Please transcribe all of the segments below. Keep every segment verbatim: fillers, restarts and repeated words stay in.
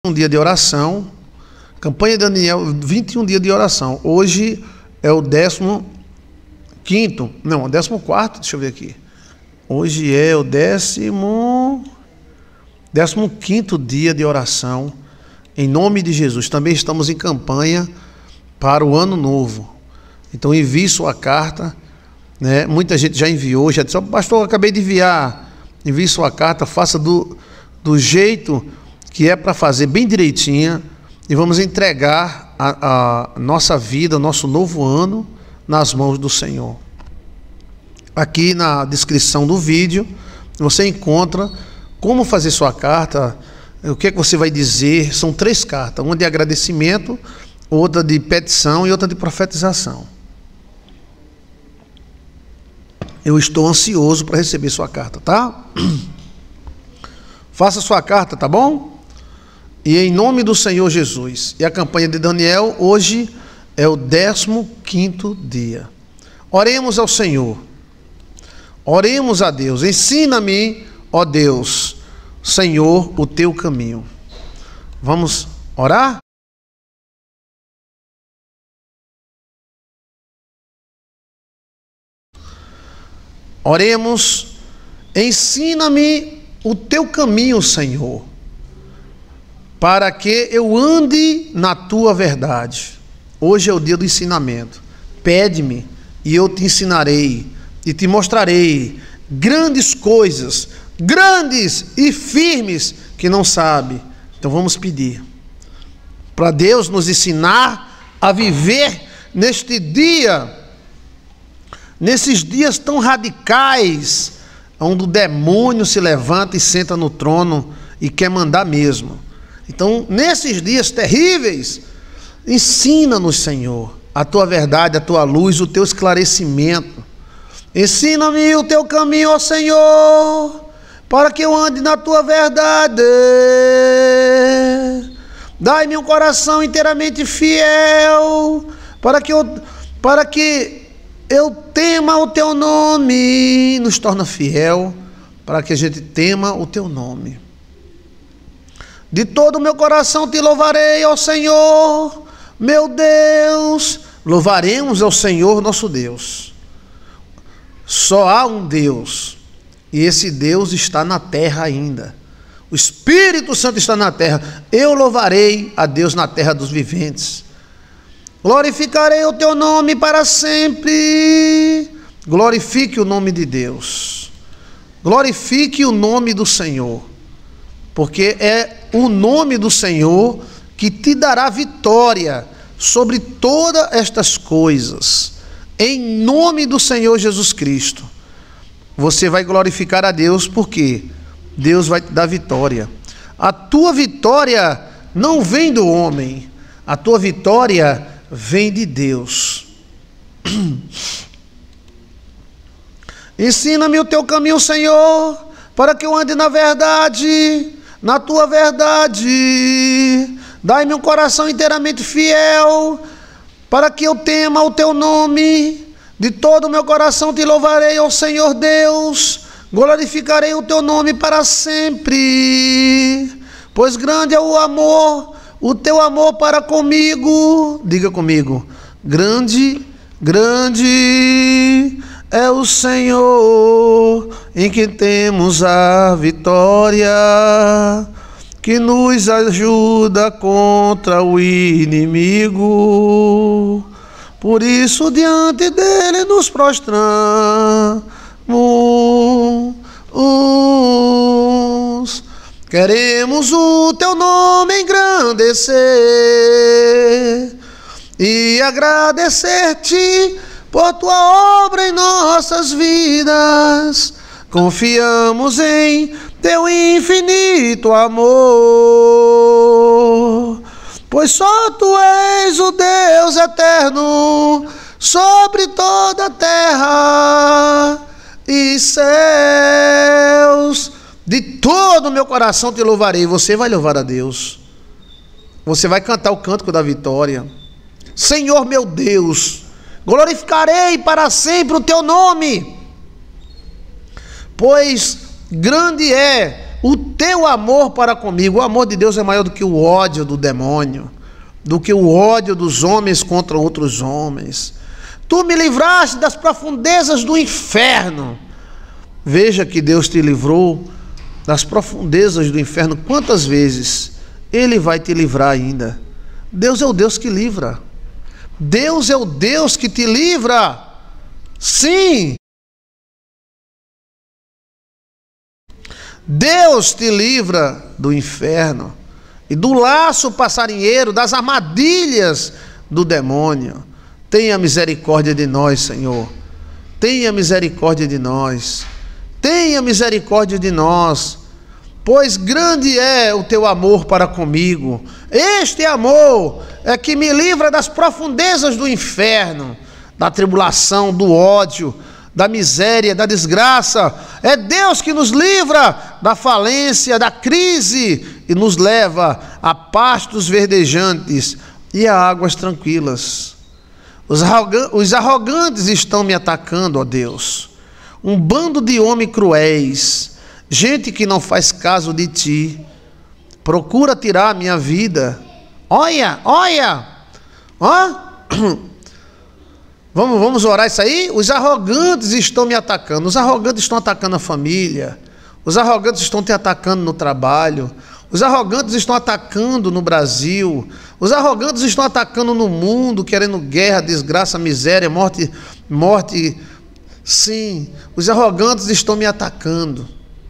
Um dia de oração, campanha de Daniel, vinte e um dias de oração. Hoje é o décimo quinto, não, o décimo quarto, deixa eu ver aqui. Hoje é o décimo, décimo quinto dia de oração, em nome de Jesus. Também estamos em campanha para o ano novo. Então envie sua carta, né? Muita gente já enviou, já disse, oh, pastor, eu acabei de enviar. Envie sua carta, faça do, do jeito que é para fazer bem direitinha, e vamos entregar a, a nossa vida, o nosso novo ano, nas mãos do Senhor. Aqui na descrição do vídeo, você encontra como fazer sua carta, o que é que você vai dizer. São três cartas, uma de agradecimento, outra de petição e outra de profetização. Eu estou ansioso para receber sua carta, tá? Faça sua carta, tá bom? E em nome do Senhor Jesus. E a campanha de Daniel, hoje é o décimo quinto dia. Oremos ao Senhor. Oremos a Deus. Ensina-me, ó Deus, Senhor, o teu caminho. Vamos orar? Oremos. Ensina-me o teu caminho, Senhor, para que eu ande na tua verdade. Hoje é o dia do ensinamento. Pede-me e eu te ensinarei e te mostrarei grandes coisas, grandes e firmes que não sabe. Então vamos pedir para Deus nos ensinar a viver neste dia, nesses dias tão radicais, onde o demônio se levanta e senta no trono e quer mandar mesmo. Então, nesses dias terríveis, ensina-nos, Senhor, a tua verdade, a tua luz, o teu esclarecimento. Ensina-me o teu caminho, ó Senhor, para que eu ande na tua verdade. Dai-me um coração inteiramente fiel, para que eu, para que eu tema o teu nome. Nos torna fiel, para que a gente tema o teu nome. De todo o meu coração te louvarei, ó Senhor, meu Deus. Louvaremos ao Senhor nosso Deus. Só há um Deus, e esse Deus está na terra ainda. O Espírito Santo está na terra. Eu louvarei a Deus na terra dos viventes. Glorificarei o teu nome para sempre. Glorifique o nome de Deus. Glorifique o nome do Senhor, porque é o nome do Senhor que te dará vitória sobre todas estas coisas. Em nome do Senhor Jesus Cristo, você vai glorificar a Deus, porque Deus vai te dar vitória. A tua vitória não vem do homem, a tua vitória vem de Deus. Ensina-me o teu caminho, Senhor, para que eu ande na verdade, na tua verdade. Dai-me um coração inteiramente fiel, para que eu tema o teu nome. De todo o meu coração te louvarei, ó Senhor Deus. Glorificarei o teu nome para sempre, pois grande é o amor, o teu amor para comigo. Diga comigo: grande, grande é o Senhor, em que temos a vitória, que nos ajuda contra o inimigo. Por isso diante dele nos prostramos. Queremos o teu nome engrandecer e agradecer-te por tua obra em nossas vidas. Confiamos em teu infinito amor, pois só tu és o Deus eterno sobre toda a terra e céus. De todo o meu coração te louvarei. Você vai louvar a Deus. Você vai cantar o cântico da vitória. Senhor meu Deus, glorificarei para sempre o teu nome, pois grande é o teu amor para comigo. O amor de Deus é maior do que o ódio do demônio, do que o ódio dos homens contra outros homens. Tu me livraste das profundezas do inferno. Veja que Deus te livrou das profundezas do inferno. Quantas vezes Ele vai te livrar ainda? Deus é o Deus que livra. Deus é o Deus que te livra. Sim. Deus te livra do inferno e do laço passarinheiro, das armadilhas do demônio. Tenha misericórdia de nós, Senhor. Tenha misericórdia de nós. Tenha misericórdia de nós, pois grande é o teu amor para comigo. Este amor é que me livra das profundezas do inferno, da tribulação, do ódio, da miséria, da desgraça. É Deus que nos livra da falência, da crise e nos leva a pastos verdejantes e a águas tranquilas. Os arrogantes, os arrogantes estão me atacando, ó Deus. Um bando de homens cruéis, gente que não faz caso de ti, procura tirar a minha vida. Olha, olha, ó. Vamos, vamos orar isso aí? Os arrogantes estão me atacando. Os arrogantes estão atacando a família. Os arrogantes estão te atacando no trabalho. Os arrogantes estão atacando no Brasil. Os arrogantes estão atacando no mundo, querendo guerra, desgraça, miséria, morte, morte. Sim, os arrogantes estão me atacando.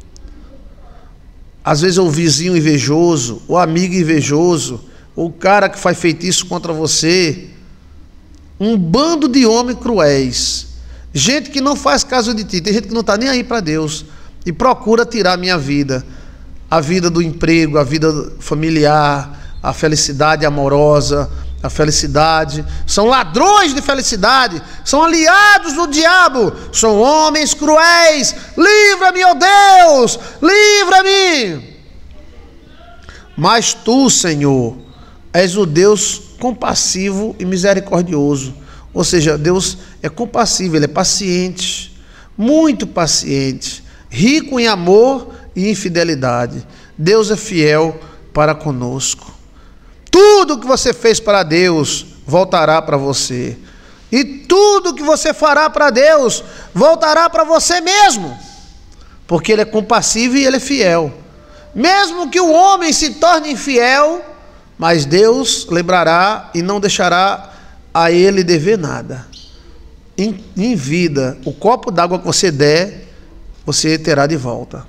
Às vezes é o vizinho invejoso, o amigo invejoso, o cara que faz feitiço contra você. Um bando de homens cruéis, gente que não faz caso de ti. Tem gente que não está nem aí para Deus e procura tirar a minha vida, a vida do emprego, a vida familiar, a felicidade amorosa, a felicidade. São ladrões de felicidade, são aliados do diabo, são homens cruéis. Livra-me, ó Deus, livra-me. Mas tu, Senhor, és o Deus compassivo e misericordioso. Ou seja, Deus é compassivo, Ele é paciente, muito paciente, rico em amor e em fidelidade. Deus é fiel para conosco. Tudo que você fez para Deus voltará para você. E tudo que você fará para Deus voltará para você mesmo. Porque Ele é compassivo e Ele é fiel. Mesmo que o homem se torne infiel, mas Deus lembrará e não deixará a ele dever nada. Em, em vida, o copo d'água que você der, você terá de volta.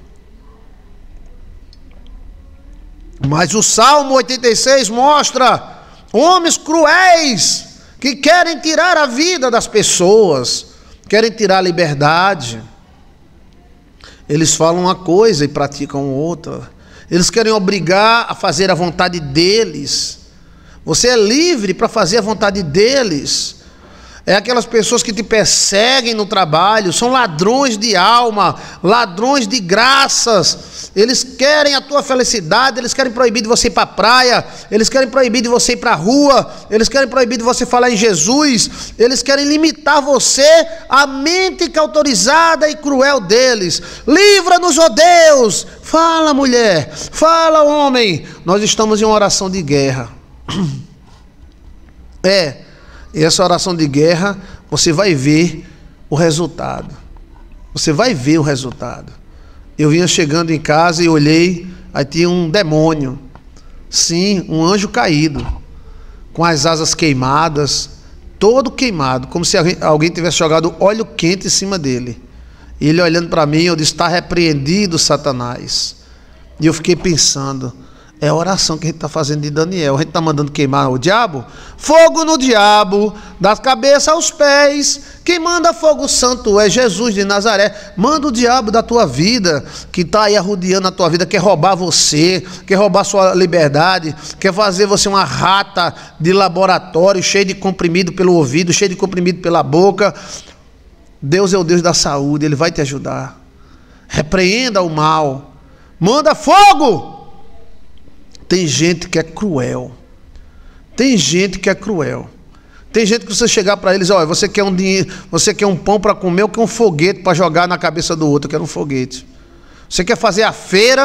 Mas o Salmo oitenta e seis mostra homens cruéis que querem tirar a vida das pessoas, querem tirar a liberdade. Eles falam uma coisa e praticam outra. Eles querem obrigar a fazer a vontade deles. Você é livre para fazer a vontade deles. É aquelas pessoas que te perseguem no trabalho, são ladrões de alma, ladrões de graças. Eles querem a tua felicidade, eles querem proibir de você ir para a praia, eles querem proibir de você ir para a rua, eles querem proibir de você falar em Jesus, eles querem limitar você à mente autorizada e cruel deles. Livra-nos, ó Deus! Fala, mulher, fala, homem. Nós estamos em uma oração de guerra. É. E essa oração de guerra, você vai ver o resultado. Você vai ver o resultado. Eu vinha chegando em casa e olhei, aí tinha um demônio. Sim, um anjo caído, com as asas queimadas, todo queimado, como se alguém tivesse jogado óleo quente em cima dele. E ele olhando para mim, eu disse: está repreendido, Satanás. E eu fiquei pensando, é a oração que a gente está fazendo de Daniel. A gente está mandando queimar o diabo? Fogo no diabo, das cabeças aos pés. Quem manda fogo santo é Jesus de Nazaré. Manda o diabo da tua vida, que está aí arrodeando a tua vida, quer roubar você, quer roubar sua liberdade, quer fazer você uma rata de laboratório, cheio de comprimido pelo ouvido, cheio de comprimido pela boca. Deus é o Deus da saúde, Ele vai te ajudar. Repreenda o mal. Manda fogo! Tem gente que é cruel. Tem gente que é cruel. Tem gente que você chegar para eles, olha, você quer um dinheiro, você quer um pão para comer ou quer um foguete para jogar na cabeça do outro? Eu quero um foguete. Você quer fazer a feira,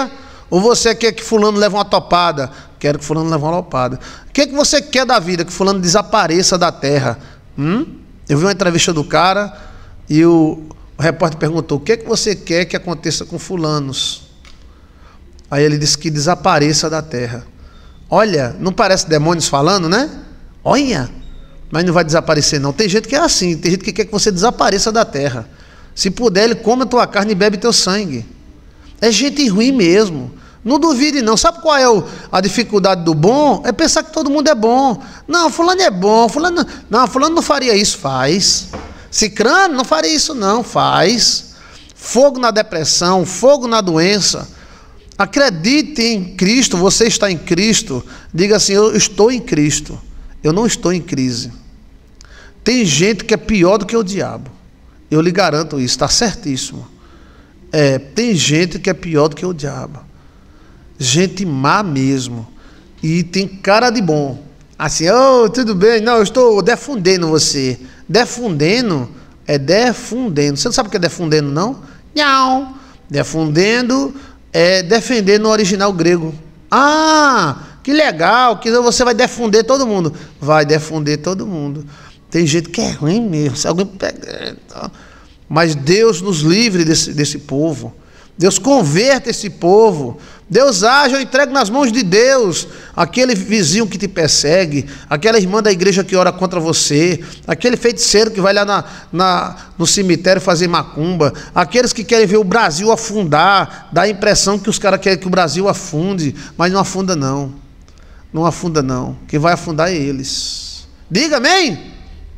Ou você quer que fulano leve uma topada? Quero que fulano leve uma lopada. O que, é que você quer da vida? Que fulano desapareça da terra. Hum? Eu vi uma entrevista do cara e o, o repórter perguntou: o que, é que você quer que aconteça com fulanos? Aí ele disse que desapareça da terra. Olha, não parece demônios falando, né? Olha, mas não vai desaparecer não. Tem gente que é assim, tem gente que quer que você desapareça da terra. Se puder, ele come a tua carne e bebe teu sangue. É gente ruim mesmo. Não duvide não. Sabe qual é o, a dificuldade do bom? É pensar que todo mundo é bom. Não, fulano é bom, fulano não, fulano não faria isso. Faz. Cicrano não faria isso não. Faz. Fogo na depressão, fogo na doença. Acredite em Cristo, você está em Cristo. Diga assim: eu estou em Cristo. Eu não estou em crise. Tem gente que é pior do que o diabo. Eu lhe garanto isso, está certíssimo. É, tem gente que é pior do que o diabo. Gente má mesmo. E tem cara de bom. Assim, oh, tudo bem, não, eu estou defundendo você. Defundendo é defundendo. Você não sabe o que é defundendo, não? Não. Defundendo é defender no original grego. Ah, que legal, que você vai defender todo mundo. Vai defender todo mundo. Tem gente que é ruim mesmo. Se alguém pega... Mas Deus nos livre desse, desse povo. Deus converta esse povo. Deus age, eu entrego nas mãos de Deus aquele vizinho que te persegue, aquela irmã da igreja que ora contra você, aquele feiticeiro que vai lá na, na, no cemitério fazer macumba, aqueles que querem ver o Brasil afundar, dá a impressão que os caras querem que o Brasil afunde, mas não afunda não. Não afunda não. Quem vai afundar é eles. Diga amém.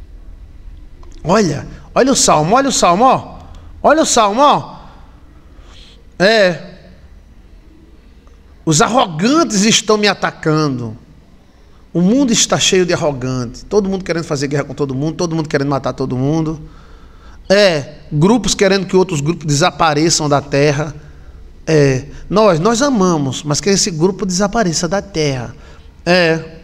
Olha, olha o salmo, olha o salmo, ó. Olha o salmo, ó. É. Os arrogantes estão me atacando. O mundo está cheio de arrogantes. Todo mundo querendo fazer guerra com todo mundo, todo mundo querendo matar todo mundo. É, grupos querendo que outros grupos desapareçam da terra. É, nós, nós amamos, mas que esse grupo desapareça da terra. É.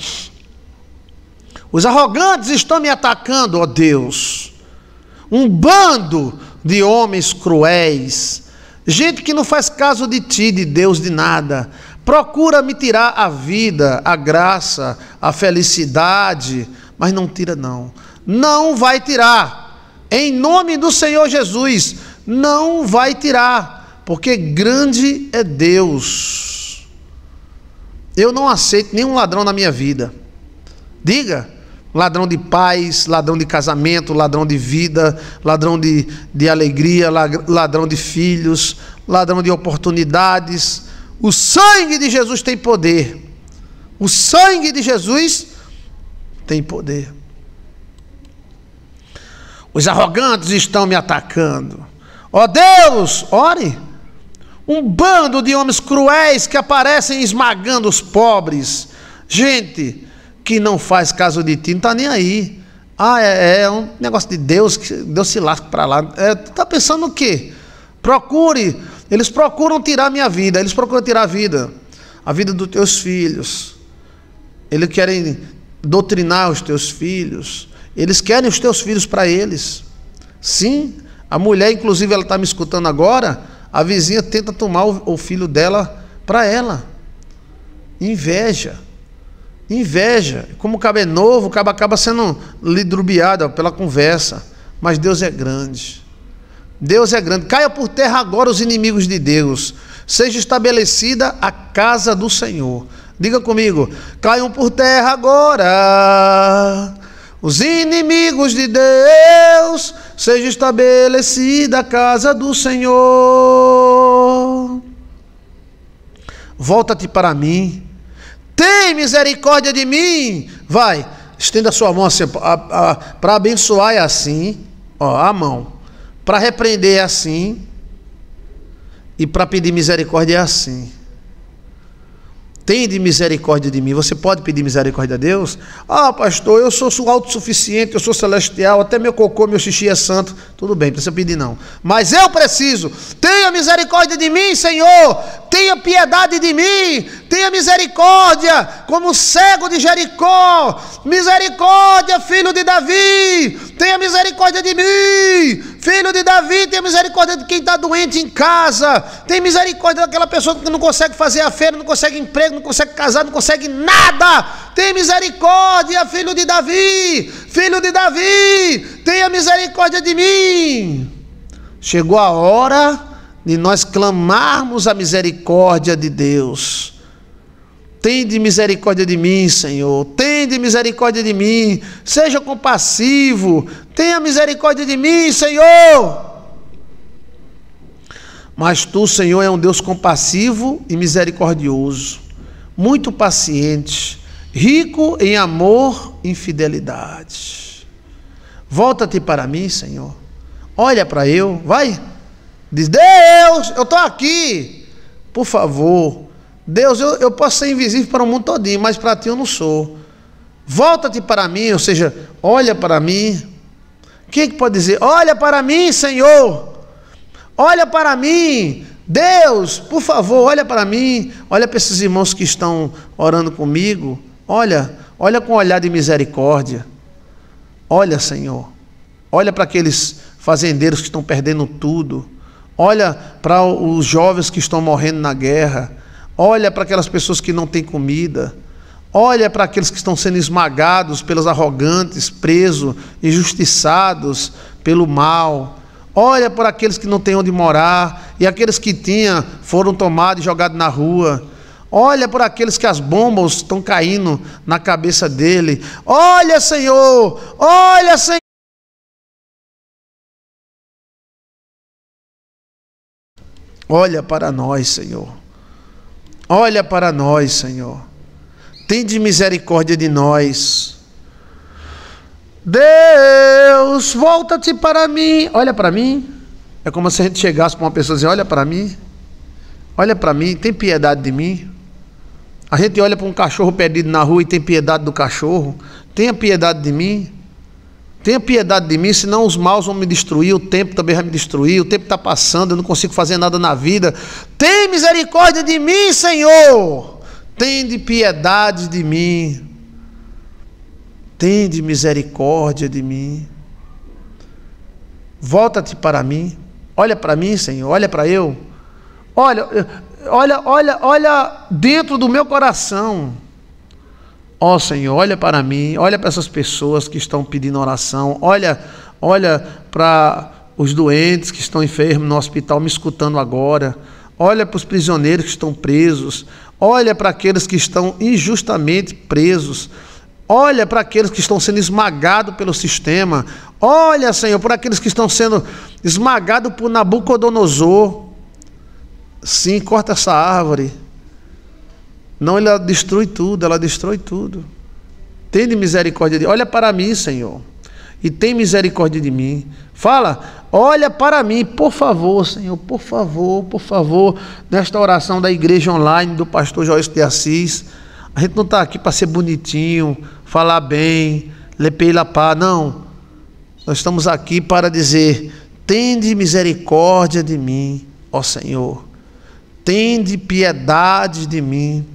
Os arrogantes estão me atacando, ó Deus. Um bando de homens cruéis. Gente que não faz caso de ti, de Deus, de nada. Procura me tirar a vida, a graça, a felicidade, mas não tira não. Não vai tirar. Em nome do Senhor Jesus, não vai tirar, porque grande é Deus. Eu não aceito nenhum ladrão na minha vida. Diga. Ladrão de paz, ladrão de casamento, ladrão de vida, ladrão de, de alegria, ladrão de filhos, ladrão de oportunidades. O sangue de Jesus tem poder. O sangue de Jesus tem poder. Os arrogantes estão me atacando. Ó Deus, ore. Um bando de homens cruéis que aparecem esmagando os pobres. Gente que não faz caso de ti, não está nem aí. Ah, é, é um negócio de Deus, que Deus se lasca para lá. É, tu está pensando o quê? Procure. Eles procuram tirar a minha vida, eles procuram tirar a vida, a vida dos teus filhos. Eles querem doutrinar os teus filhos. Eles querem os teus filhos para eles. Sim, a mulher, inclusive, ela está me escutando agora, a vizinha tenta tomar o, o filho dela para ela. Inveja. Inveja, como o cabo é novo, o cabo acaba sendo lidrubiado pela conversa, mas Deus é grande, Deus é grande. Caia por terra agora os inimigos de Deus, seja estabelecida a casa do Senhor. Diga comigo: caiam por terra agora os inimigos de Deus, seja estabelecida a casa do Senhor. Volta-te para mim. Tem misericórdia de mim. Vai, estenda a sua mão assim, para abençoar é assim, ó, a mão. Para repreender é assim. E para pedir misericórdia é assim. Tende misericórdia de mim. Você pode pedir misericórdia a Deus? Ah, pastor, eu sou autossuficiente, eu sou celestial, até meu cocô, meu xixi é santo. Tudo bem, não precisa pedir não. Mas eu preciso. Tenha misericórdia de mim, Senhor. Tenha piedade de mim. Tenha misericórdia, como o cego de Jericó. Misericórdia, filho de Davi. Tenha misericórdia de mim. Filho de Davi, tem misericórdia de quem está doente em casa. Tem misericórdia daquela pessoa que não consegue fazer a feira, não consegue emprego, não consegue casar, não consegue nada. Tem misericórdia, filho de Davi. Filho de Davi, tenha misericórdia de mim. Chegou a hora de nós clamarmos a misericórdia de Deus. Tende misericórdia de mim, Senhor. Tende misericórdia de mim. Seja compassivo. Tenha misericórdia de mim, Senhor. Mas tu, Senhor, é um Deus compassivo e misericordioso, muito paciente, rico em amor e fidelidade. Volta-te para mim, Senhor. Olha para eu, vai. Diz: Deus, eu estou aqui. Por favor. Deus, eu, eu posso ser invisível para o mundo todinho, mas para ti eu não sou. Volta-te para mim, ou seja, olha para mim. Quem é que pode dizer? Olha para mim, Senhor. Olha para mim. Deus, por favor, olha para mim. Olha para esses irmãos que estão orando comigo. Olha, olha com um olhar de misericórdia. Olha, Senhor. Olha para aqueles fazendeiros que estão perdendo tudo. Olha para os jovens que estão morrendo na guerra. Olha para aquelas pessoas que não têm comida. Olha para aqueles que estão sendo esmagados pelos arrogantes, presos, injustiçados pelo mal. Olha para aqueles que não têm onde morar, e aqueles que tinham foram tomados e jogados na rua. Olha por aqueles que as bombas estão caindo na cabeça dele. Olha, Senhor, olha, Senhor. Olha para nós, Senhor. Olha para nós, Senhor. Tende misericórdia de nós. Deus, volta-te para mim. Olha para mim. É como se a gente chegasse para uma pessoa e dizer: olha para mim. Olha para mim, tem piedade de mim. A gente olha para um cachorro perdido na rua e tem piedade do cachorro. Tenha piedade de mim. Tenha piedade de mim, senão os maus vão me destruir, o tempo também vai me destruir, o tempo está passando, eu não consigo fazer nada na vida. Tem misericórdia de mim, Senhor. Tende piedade de mim. Tende misericórdia de mim. Volta-te para mim. Olha para mim, Senhor, olha para eu. Olha, olha, olha, olha dentro do meu coração. Ó oh, Senhor, olha para mim, olha para essas pessoas que estão pedindo oração, olha, olha para os doentes que estão enfermos no hospital me escutando agora, olha para os prisioneiros que estão presos, olha para aqueles que estão injustamente presos, olha para aqueles que estão sendo esmagados pelo sistema, olha, Senhor, por aqueles que estão sendo esmagados por Nabucodonosor. Sim, corta essa árvore. Não, ela destrói tudo, ela destrói tudo. Tende misericórdia de mim. Olha para mim, Senhor, e tem misericórdia de mim. Fala, olha para mim, por favor, Senhor, por favor, por favor. Nesta oração da igreja online do pastor Joyce de Assis, a gente não está aqui para ser bonitinho, falar bem, lepei lapá, não. Nós estamos aqui para dizer: tende misericórdia de mim, ó Senhor. Tende piedade de mim.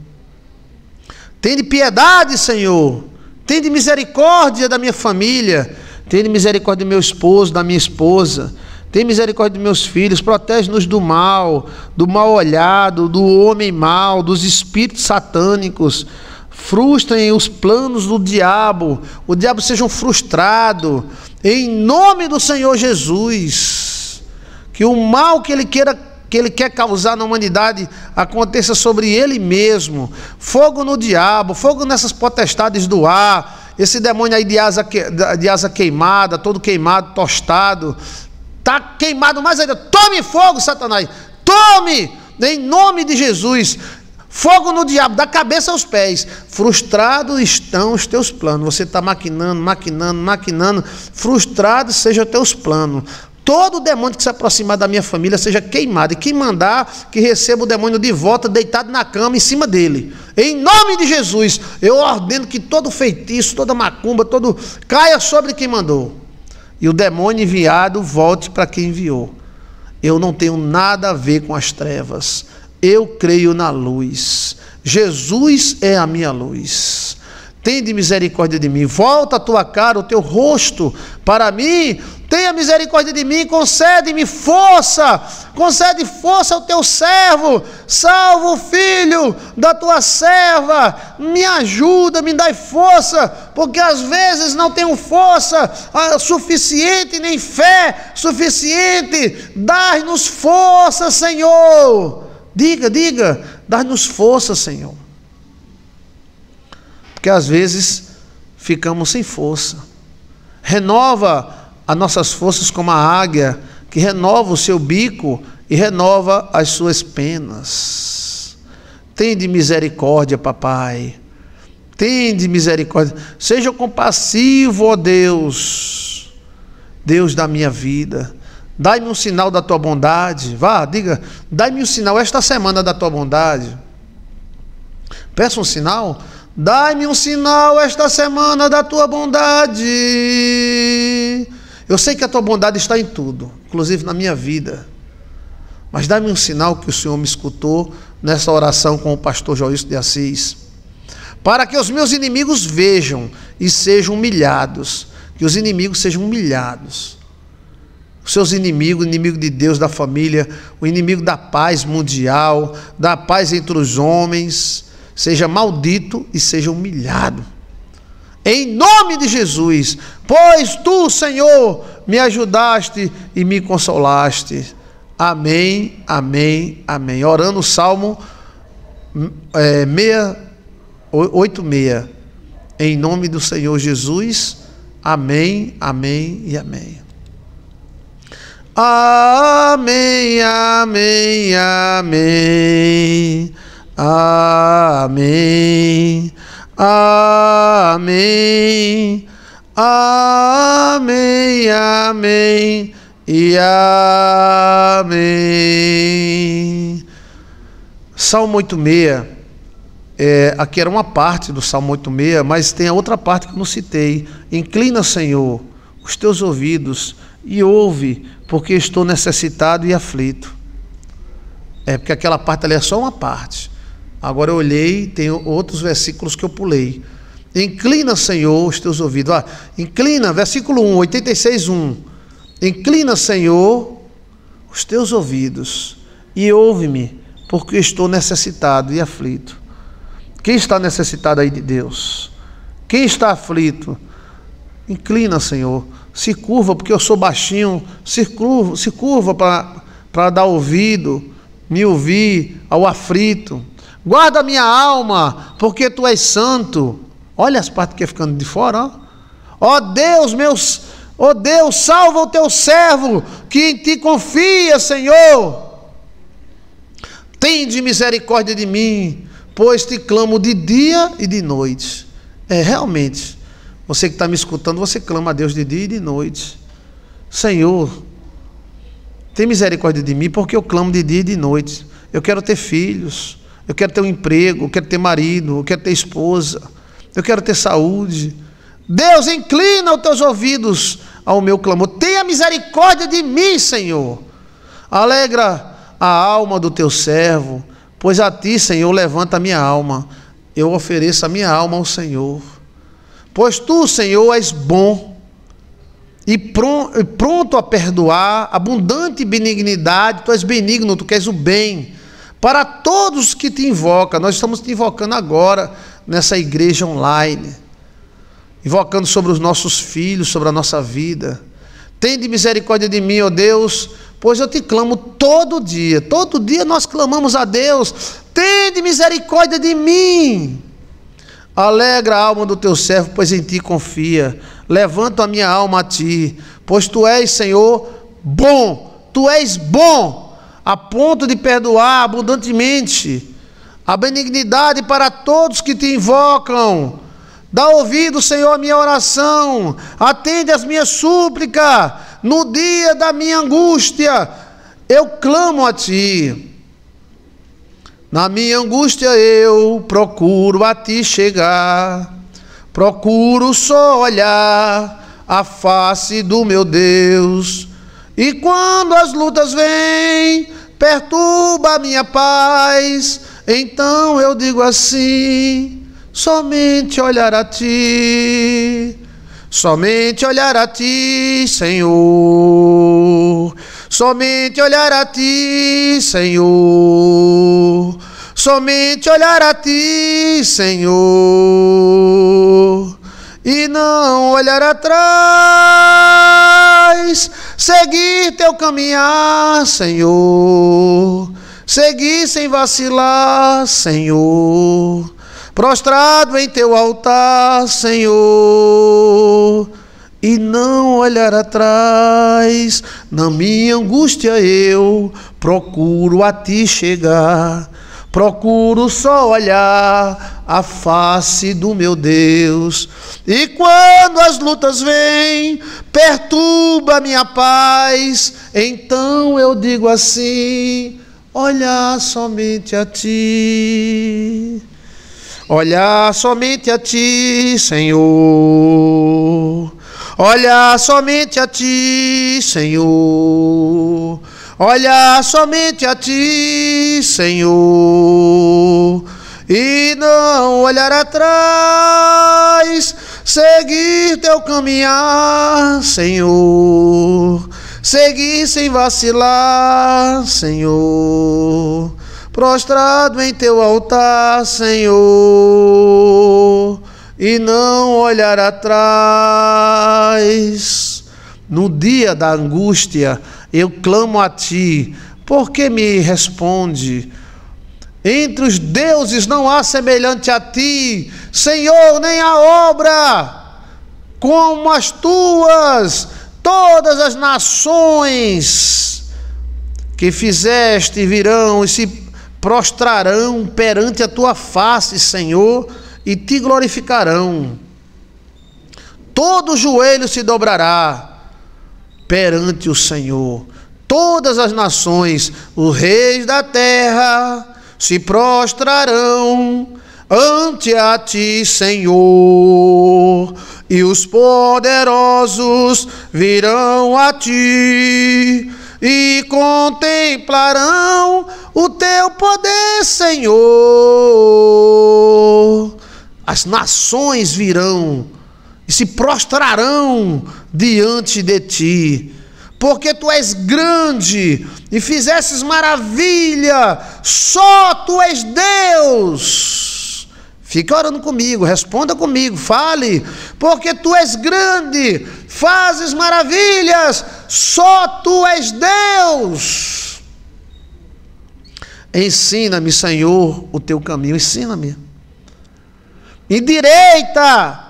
Tende piedade, Senhor. Tende misericórdia da minha família. Tende misericórdia do meu esposo, da minha esposa. Tende misericórdia dos meus filhos. Protege-nos do mal, do mal olhado, do homem mau, dos espíritos satânicos. Frustrem os planos do diabo. O diabo seja um frustrado. Em nome do Senhor Jesus. Que o mal que ele queira que ele quer causar na humanidade aconteça sobre ele mesmo. Fogo no diabo, fogo nessas potestades do ar, esse demônio aí de asa, de asa queimada, todo queimado, tostado, está queimado mais ainda. Tome fogo, Satanás, tome, em nome de Jesus. Fogo no diabo, da cabeça aos pés. Frustrados estão os teus planos. Você está maquinando, maquinando, maquinando. Frustrados sejam os teus planos. Todo demônio que se aproximar da minha família seja queimado. E quem mandar, que receba o demônio de volta, deitado na cama, em cima dele. Em nome de Jesus, eu ordeno que todo feitiço, toda macumba, todo caia sobre quem mandou. E o demônio enviado volte para quem enviou. Eu não tenho nada a ver com as trevas. Eu creio na luz. Jesus é a minha luz. Tende misericórdia de mim. Volta a tua cara, o teu rosto para mim. tenha misericórdia de mim, concede-me força, concede força ao teu servo, salva o filho da tua serva, me ajuda, me dá força, porque às vezes não tenho força suficiente, nem fé suficiente, dá-nos força, Senhor, diga, diga, dá-nos força, Senhor, porque às vezes ficamos sem força. Renova as nossas forças como a águia, que renova o seu bico e renova as suas penas. Tende misericórdia, papai, tende misericórdia, seja compassivo, ó Deus, Deus da minha vida, dai-me um sinal da tua bondade, vá, diga, dai-me um sinal esta semana da tua bondade, peça um sinal, dai-me um sinal esta semana da tua bondade. Eu sei que a tua bondade está em tudo, inclusive na minha vida, mas dá-me um sinal que o Senhor me escutou nessa oração com o pastor Joilson de Assis, para que os meus inimigos vejam e sejam humilhados, que os inimigos sejam humilhados, os seus inimigos, o inimigo de Deus, da família, o inimigo da paz mundial, da paz entre os homens, seja maldito e seja humilhado, em nome de Jesus, pois tu, Senhor, me ajudaste e me consolaste. Amém, amém, amém. Orando o Salmo é, oito seis, em nome do Senhor Jesus, amém, amém e amém. Amém, amém, amém, amém, amém, amém, amém e amém. Salmo oito seis, é, aqui era uma parte do Salmo oito seis, mas tem a outra parte que eu não citei. Inclina, Senhor, os teus ouvidos e ouve, porque estou necessitado e aflito. É porque aquela parte ali é só uma parte. Agora eu olhei, tem outros versículos que eu pulei. Inclina, Senhor, os teus ouvidos. Ah, inclina, versículo um, oitenta e seis, um. Inclina, Senhor, os teus ouvidos e ouve-me, porque estou necessitado e aflito. Quem está necessitado aí de Deus? Quem está aflito? Inclina, Senhor, se curva, porque eu sou baixinho, se curva, se curva para dar ouvido, me ouvir ao aflito. Guarda a minha alma, porque tu és santo. Olha as partes que é ficando de fora, ó. Ó Deus, meus, ó Deus, salva o teu servo, que em ti confia, Senhor. Tende misericórdia de mim, pois te clamo de dia e de noite. É, realmente, você que está me escutando, você clama a Deus de dia e de noite. Senhor, tem misericórdia de mim, porque eu clamo de dia e de noite. Eu quero ter filhos, eu quero ter um emprego, eu quero ter marido, eu quero ter esposa, eu quero ter saúde. Deus, inclina os teus ouvidos ao meu clamor. Tenha misericórdia de mim, Senhor. Alegra a alma do teu servo, pois a ti, Senhor, levanta a minha alma. Eu ofereço a minha alma ao Senhor. Pois tu, Senhor, és bom e pronto a perdoar, abundante benignidade. Tu és benigno, tu queres o bem para todos que te invocam. Nós estamos te invocando agora nessa igreja online, invocando sobre os nossos filhos, sobre a nossa vida. Tende misericórdia de mim, ó Deus, pois eu te clamo todo dia. Todo dia nós clamamos a Deus. Tende misericórdia de mim. Alegra a alma do teu servo, pois em ti confia. Levanta a minha alma a ti, pois tu és, Senhor, bom. Tu és bom, a ponto de perdoar abundantemente. A benignidade para todos que te invocam. Dá ouvido, Senhor, à minha oração. Atende as minhas súplicas. No dia da minha angústia, eu clamo a ti. Na minha angústia eu procuro a ti chegar. Procuro só olhar a face do meu Deus. E quando as lutas vêm, perturba a minha paz, então eu digo assim: somente olhar a ti, Somente olhar a ti, Senhor. Somente olhar a ti, Senhor. Somente olhar a ti, Senhor. E não olhar atrás. Seguir teu caminhar, Senhor. Seguir sem vacilar, Senhor. Prostrado em teu altar, Senhor, e não olhar atrás. Na minha angústia eu procuro a ti chegar, procuro só olhar a face do meu Deus. E quando as lutas vêm, perturba a minha paz, então eu digo assim: olhar somente a ti. Olhar somente a ti, Senhor. Olhar somente a ti, Senhor. Olhar somente a ti, Senhor. E não olhar atrás. Seguir teu caminhar, Senhor. Seguir sem vacilar, Senhor. Prostrado em teu altar, Senhor, e não olhar atrás. No dia da angústia, eu clamo a ti, porque me responde. Entre os deuses não há semelhante a ti, Senhor, nem a obra como as tuas. Todas as nações que fizeste virão e se prostrarão perante a tua face, Senhor, e te glorificarão. Todo joelho se dobrará perante o Senhor. Todas as nações, os reis da terra, se prostrarão ante a ti, Senhor, e os poderosos virão a ti e contemplarão o teu poder, Senhor. As nações virão e se prostrarão diante de ti, porque tu és grande e fizesses maravilha, só tu és Deus. Fica orando comigo, responda comigo, fale, porque tu és grande, fazes maravilhas, só tu és Deus. Ensina-me, Senhor, o teu caminho, ensina-me. Endireita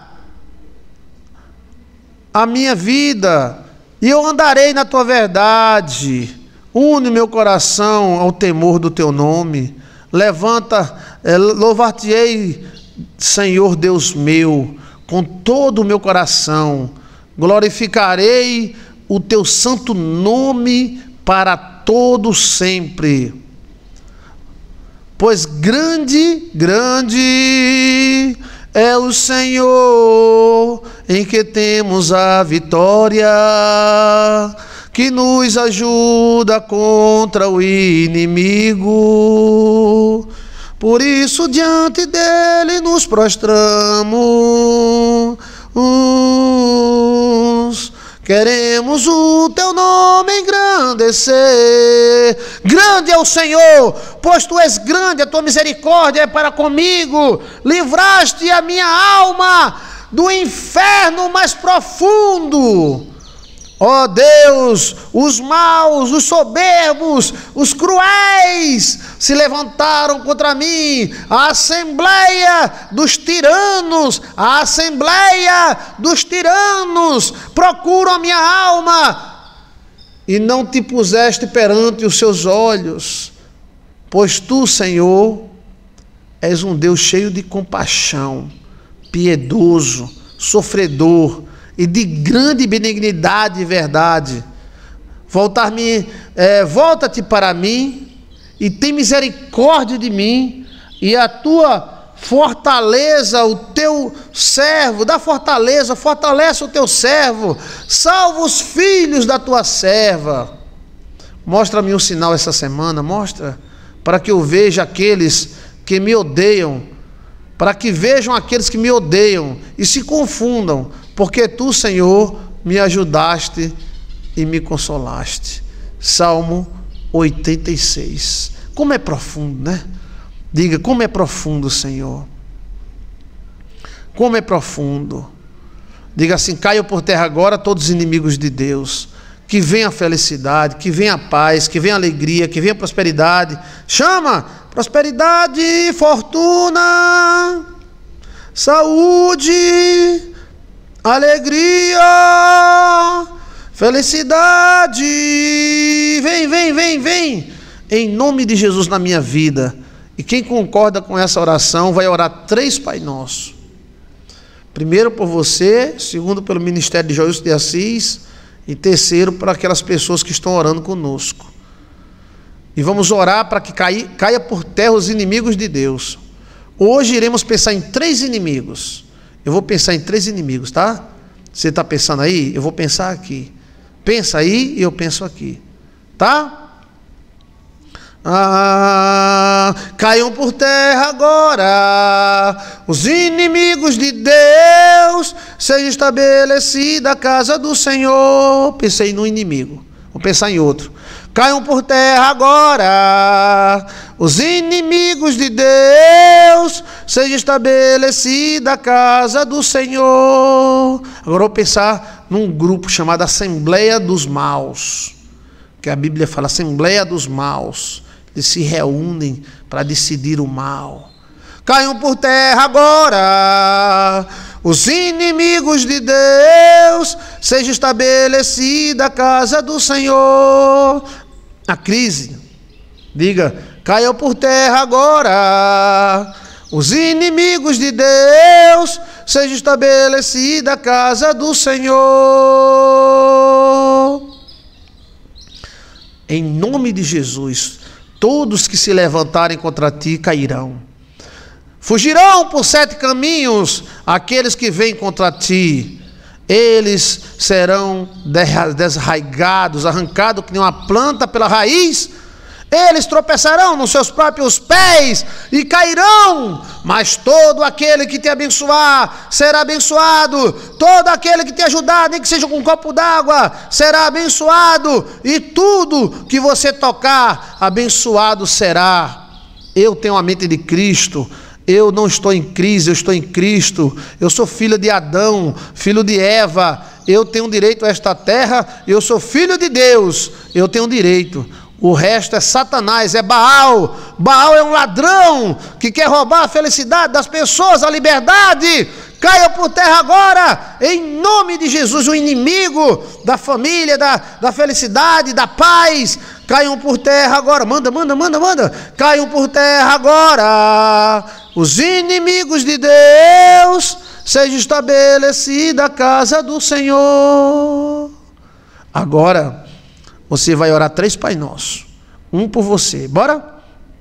a minha vida, e eu andarei na tua verdade. Une meu coração ao temor do teu nome. Levanta, eh, louvar-te-ei, Senhor Deus meu, com todo o meu coração. Glorificarei o teu santo nome para todo sempre. Pois grande, grande é o Senhor, em que temos a vitória, que nos ajuda contra o inimigo. Por isso diante dele nos prostramos, queremos o teu nome engrandecer. Grande é o Senhor, pois tu és grande, a tua misericórdia é para comigo. Livraste a minha alma do inferno mais profundo. Ó Deus, os maus, os soberbos, os cruéis se levantaram contra mim. A assembleia dos tiranos, a assembleia dos tiranos procuram a minha alma e não te puseste perante os seus olhos. Pois tu, Senhor, és um Deus cheio de compaixão, piedoso, sofredor e de grande benignidade e verdade. Voltar-me, é, volta-te para mim e tem misericórdia de mim, e a tua fortaleza, o teu servo, dá fortaleza, fortalece o teu servo, salva os filhos da tua serva. Mostra-me um sinal essa semana, mostra, para que eu veja aqueles que me odeiam, para que vejam aqueles que me odeiam e se confundam, porque tu, Senhor, me ajudaste e me consolaste. Salmo oitenta e seis. Como é profundo, né? Diga, como é profundo, Senhor. Como é profundo. Diga assim: caiam por terra agora todos os inimigos de Deus. Que venha a felicidade, que venha a paz, que venha a alegria, que venha a prosperidade. Chama! Prosperidade, fortuna, saúde, alegria, felicidade. Vem, vem, vem, vem. Em nome de Jesus na minha vida. E quem concorda com essa oração vai orar três Pai Nosso. Primeiro por você, segundo pelo ministério de Joilson de Assis, e terceiro para aquelas pessoas que estão orando conosco. E vamos orar para que caia, caia por terra os inimigos de Deus. Hoje iremos pensar em três inimigos. Eu vou pensar em três inimigos, tá? Você está pensando aí? Eu vou pensar aqui. Pensa aí e eu penso aqui. Tá? Ah, caiam por terra agora os inimigos de Deus, seja estabelecida a casa do Senhor. Pensei no inimigo, vou pensar em outro. Caiam por terra agora os inimigos de Deus, seja estabelecida a casa do Senhor. Agora vou pensar num grupo chamado Assembleia dos Maus, que a Bíblia fala Assembleia dos Maus. Eles se reúnem para decidir o mal. Caiam por terra agora os inimigos de Deus, seja estabelecida a casa do Senhor. A crise, diga, caiam por terra agora os inimigos de Deus, seja estabelecida a casa do Senhor. Em nome de Jesus, todos que se levantarem contra ti cairão. Fugirão por sete caminhos aqueles que vêm contra ti. Eles serão desraigados, arrancados que nem uma planta pela raiz. Eles tropeçarão nos seus próprios pés e cairão. Mas todo aquele que te abençoar será abençoado. Todo aquele que te ajudar, nem que seja com um copo d'água, será abençoado. E tudo que você tocar, abençoado será. Eu tenho a mente de Cristo. Eu não estou em crise, eu estou em Cristo. Eu sou filho de Adão, filho de Eva. Eu tenho direito a esta terra. Eu sou filho de Deus. Eu tenho direito. O resto é Satanás, é Baal. Baal é um ladrão que quer roubar a felicidade das pessoas, a liberdade. Caia por terra agora, em nome de Jesus, o inimigo da família, da, da felicidade, da paz. Caiam por terra agora. Manda, manda, manda, manda. Caiam por terra agora os inimigos de Deus, seja estabelecida a casa do Senhor. Agora você vai orar três Pai Nosso, um por você, bora?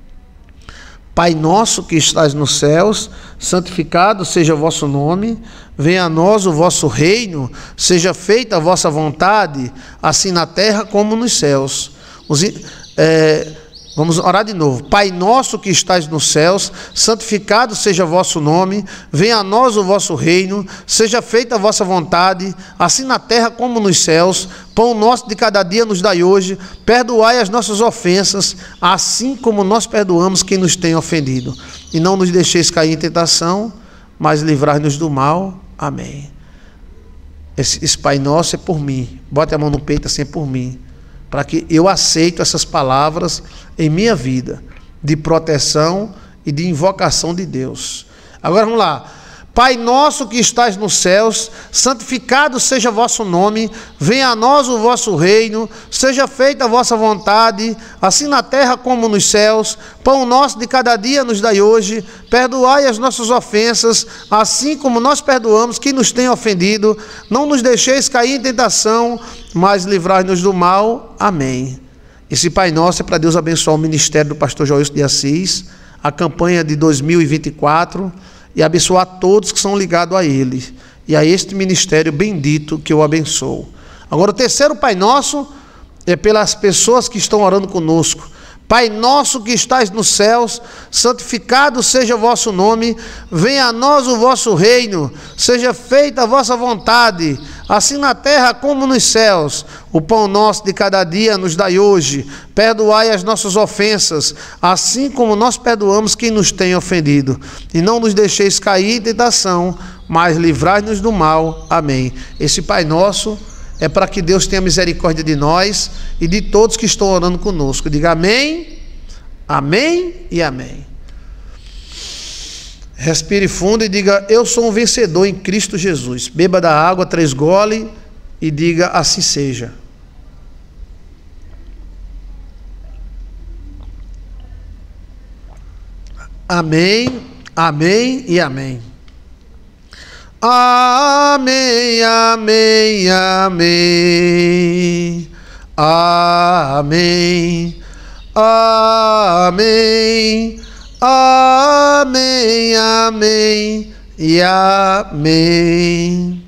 Pai nosso que estás nos céus, santificado seja o vosso nome, venha a nós o vosso reino, seja feita a vossa vontade, assim na terra como nos céus. Os, é, vamos orar de novo. Pai nosso que estás nos céus, santificado seja o vosso nome, venha a nós o vosso reino, seja feita a vossa vontade, assim na terra como nos céus. Pão nosso de cada dia nos dai hoje, perdoai as nossas ofensas, assim como nós perdoamos quem nos tem ofendido. E não nos deixeis cair em tentação, mas livrai-nos do mal. Amém. Esse, esse Pai Nosso é por mim. Bote a mão no peito assim, é por mim, para que eu aceito essas palavras em minha vida, de proteção e de invocação de Deus. Agora vamos lá. Pai nosso que estás nos céus, santificado seja o vosso nome, venha a nós o vosso reino, seja feita a vossa vontade, assim na terra como nos céus. Pão nosso de cada dia nos dai hoje, perdoai as nossas ofensas, assim como nós perdoamos quem nos tem ofendido. Não nos deixeis cair em tentação, mas livrai-nos do mal. Amém. Esse Pai Nosso é para Deus abençoar o ministério do pastor Joilson de Assis, a campanha de dois mil e vinte e quatro, e abençoar todos que são ligados a ele, e a este ministério bendito que eu abençoo. Agora o terceiro Pai Nosso é pelas pessoas que estão orando conosco. Pai nosso que estais nos céus, santificado seja o vosso nome, venha a nós o vosso reino, seja feita a vossa vontade, assim na terra como nos céus. O pão nosso de cada dia nos dai hoje, perdoai as nossas ofensas, assim como nós perdoamos quem nos tem ofendido. E não nos deixeis cair em tentação, mas livrai-nos do mal. Amém. Esse Pai Nosso é para que Deus tenha misericórdia de nós e de todos que estão orando conosco. Diga amém, amém e amém. Respire fundo e diga: eu sou um vencedor em Cristo Jesus. Beba da água, três goles e diga: assim seja. Amém, amém e amém. Amém, amém, amém. Amém, amém, amém, amém e amém.